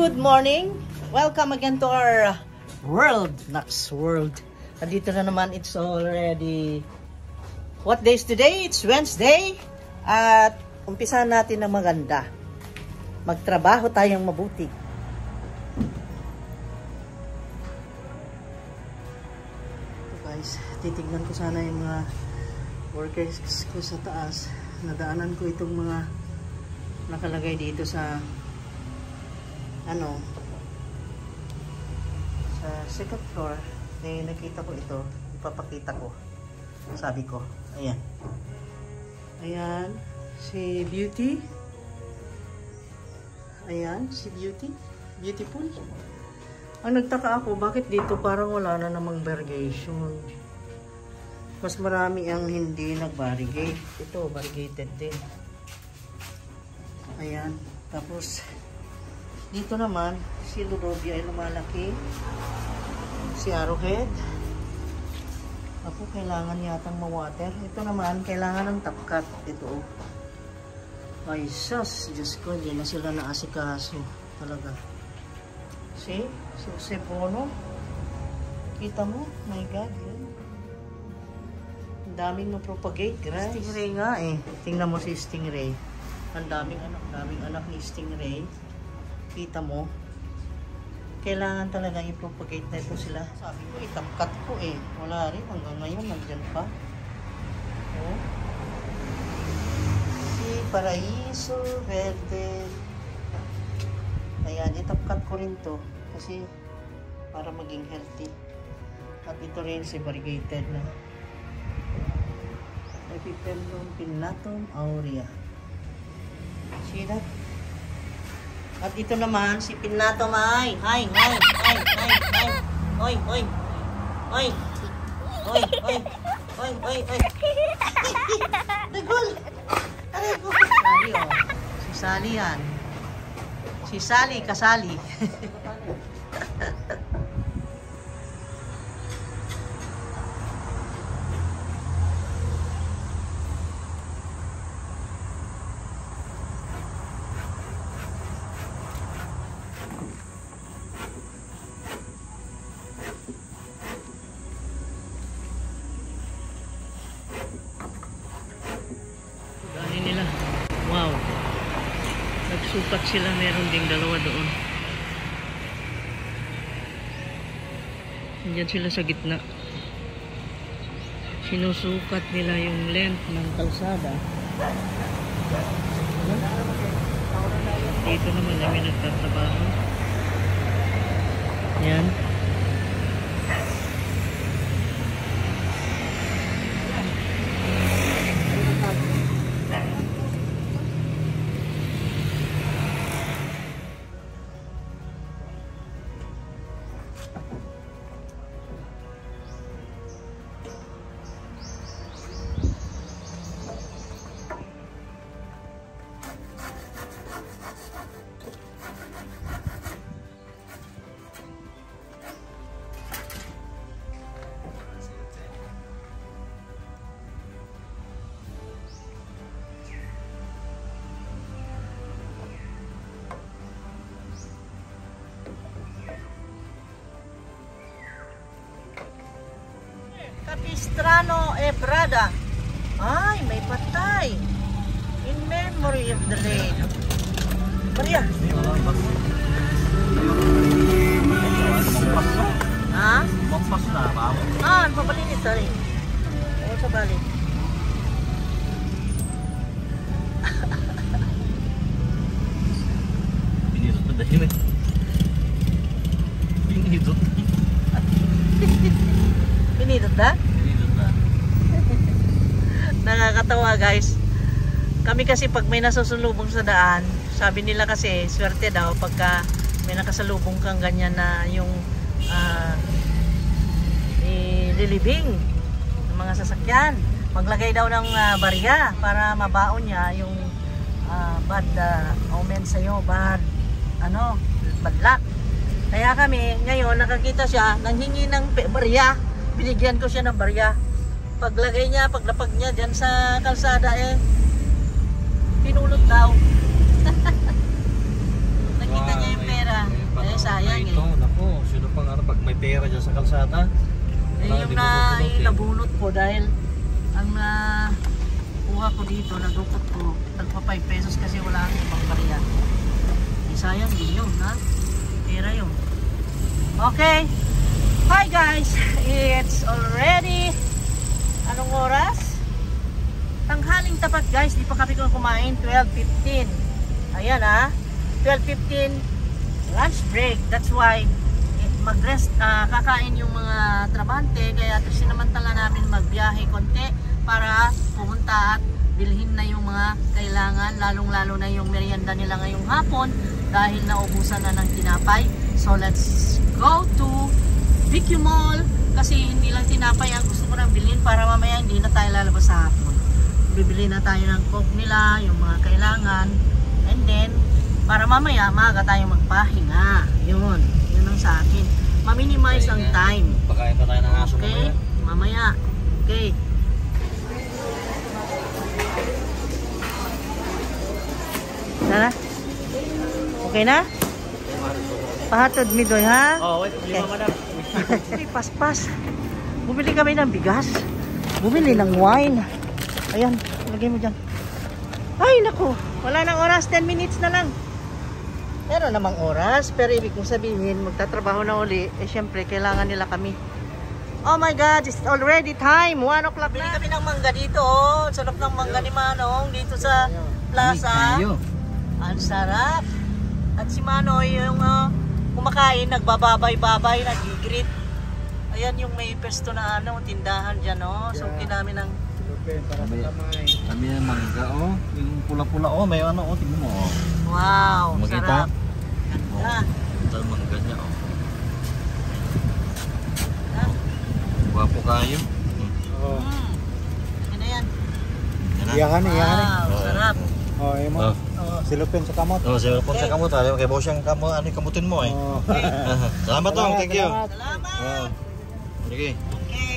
Good morning! Welcome again to our world, Nax World. Nandito na naman, it's already... What day is today? It's Wednesday. At umpisahan natin ng maganda. Magtrabaho tayong mabuti. So guys, titignan ko sana yung mga workers ko sa taas. Nadaanan ko itong mga nakalagay dito sa sa second floor. Nakita ko ito, ipapakita ko. Sabi ko, ayan si Beauty, ayan si Beauty, beautiful. Ang nagtaka ako, bakit dito parang wala na namang variegation. Mas marami ang hindi nag-variegate. Ito variegated din. Ayan, tapos dito naman, si Ludovia ay lumalaki. Si Arrowhead. Ako, kailangan yatang ma-water. Ito naman, kailangan ng tapkat. Ito. Ay, sus. Diyos ko, hindi na sila naasikaso. Talaga. See? Si Bono. Kita mo? My God. Yan. Ang daming ma-propagate, guys. Stingray nga eh. Tingnan mo si Stingray. Ang daming anak ni Stingray. Kita mo, kailangan talaga i-propagate na ito sila. Sabi ko, itapkat ko eh. Wala rin. Hanggang ngayon, nandyan pa. Oh. Si Paraiso Verde. Ayan, itapkat ko rin to. Kasi, para maging healthy. At ito rin si variegated na Epipendum pinnatum aurea. See that? At ito naman, si Pinnatum ay, Oy. Nagul. Sali, oh. Si Sally yan. Si Sally, kasali. Wow, nagsukat sila, meron ding dalawa doon. Nandiyan sila sa gitna. Sinusukat nila yung length ng kalsada. Dito naman kami nagtatrabaho. Yan. Capistrano Ebrada. Ay, may patay. In memory of the late. Maria. Ha? Magpas na ba? Papalinit sa rin. Oo, sa balik. Pinidot na dahil eh. Pinidot. Pinidot na? Pinidot na. Nakakatawa guys. Kami kasi pag may nasusulubong sa daan, sabi nila kasi swerte daw pagka may nakasalubong kang ganyan na yung ililibing ng mga sasakyan. Maglagay daw ng barya para mabaon niya yung bad omen sa'yo, bad luck. Kaya kami ngayon nakakita siya, nanghingi ng barya. Binigyan ko siya ng barya. Paglagay niya, paglapag niya dyan sa kalsada pinulot daw. Nakita niya yung pera. Eh, sayang Ito, naku, sino pang ano, pag may pera dyan sa kalsada. yung nabunot ko dahil ang kuha ko dito, nadukot ko, tagpa 5 pesos kasi wala akong ibang barya. Eh, sayang din yun, ha? Pera yun. Okay. Hi guys, it's already anong oras? Tanghaling tapat guys, di pa kami kumain, 12:15. Ayan ha, 12:15 lunch break. That's why mag-rest, kakain yung mga trabante, kaya sinamantala namin magbiyahe konti para pumunta at bilhin na yung mga kailangan, lalong-lalo na yung merienda nila ngayong hapon dahil naubusan na ng tinapay. So let's go to BQ Mall kasi hindi lang tinapay ang gusto ko nang bilhin para mamaya hindi na tayo lalabas sa hapon. Bibili na tayo ng coke nila, yung mga kailangan, and then para mamaya maaga tayong magpahinga. Yun ang sa akin. Ma-minimize ang time. Pakain pa tayo ng aso okay? Mamaya. Okay. Tara. Okay na? Pahatod mi doy ha? Oh, wait. Okay. Madam. Paspas. Bumili kami ng bigas. Bumili ng wine. Ayan, lagay mo dyan. Ay, naku. Wala nang oras. 10 minutes na lang. Meron namang oras. Pero ibig kong sabihin, magtatrabaho na uli. Eh, syempre, kailangan nila kami. Oh my God, it's already time. 1 o'clock na. Bili kami ng mangga dito. Oh. Sarap ng mangga ni Manong dito sa plaza. Ang sarap. At si Manoy, yung kumakain, nagbababay-babay, nagigrit. Ayan yung may pesto na tindahan dyan, oh. So, namin ng Kami yung mangga, oh. Yung pula-pula, oh. May ano, oh. Tingnan mo, oh. Wow, Makita? sarap. Ganda. Ito ang mangga niya, oh. Ha? Guwapo kayo. Oh. Ano yan? Iyakan ni, iyakan ni. Wow, sarap. Oh, iya mo. Silupin sa kamot. Oh, silupin sa kamot. Alam kay boss yung kamot, ano kamutin mo eh. Oh. Salamat, Tong. Thank you. Salamat. Sige. Okay.